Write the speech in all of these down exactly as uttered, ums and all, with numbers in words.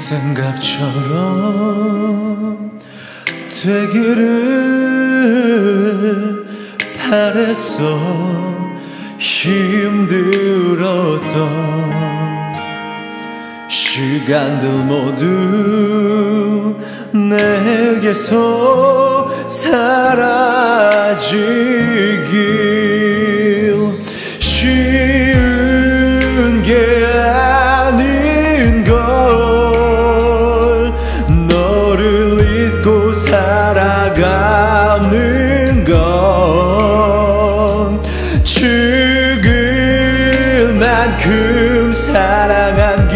생각처럼 되기를 바랬어. 힘들었던 시간들 모두 내게서 사라지길. 쉬운 게 아닌 걸 너를 잊고 살아가는 건 죽을 만큼 사랑한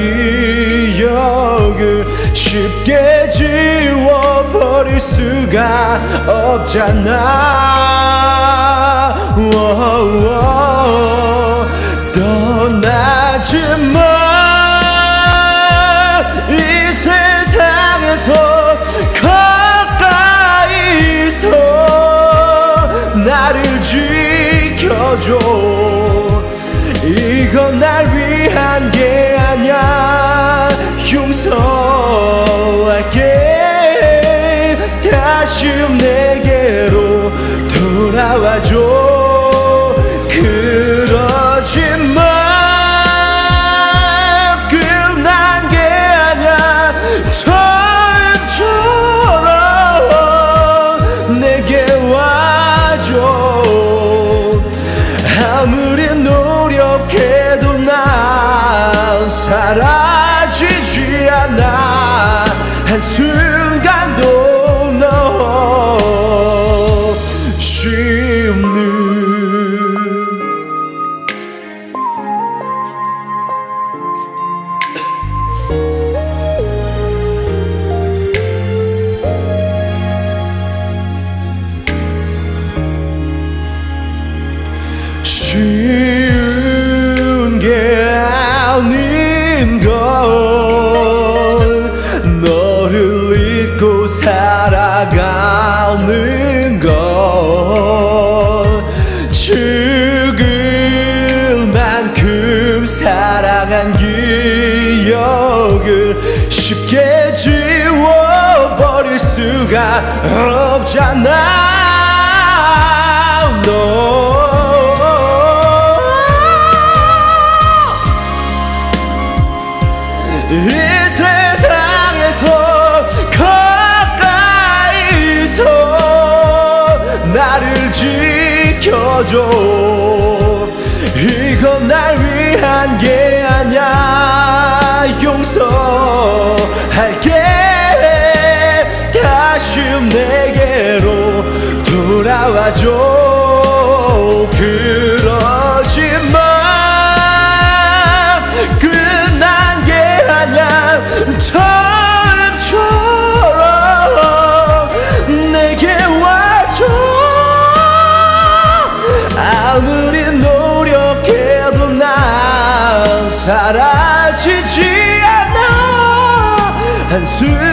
기억을 쉽게 지워버릴 수가 없잖아. 오오오. 떠나지 마. 이 세상에서 가까이서 나를 지켜줘. 이건 날 위한 게 아니야. 용서할게. 다시 내게로 돌아와줘. 그러지 마. 끝난 게 아니야. 처음처럼 내게 와줘. 아무리 노력해도 난 사라지지 않아. 한순간도 너 쉽는. 쉬운 게 아닌 걸 너를 잊고 살아가는 건 죽을 만큼 사랑한 기억을 쉽게 지워버릴 수가 없잖아. 너 이 세상에서 가까이서 나를 지켜줘. 이건 날 위한 게 아니야. 용서할게. 다시 내게로 돌아와줘. 그러지 마. 끝난 게 아니야. 처음처럼 내게 와줘. 아무리 노력해도 난 사라지지 않아. 한순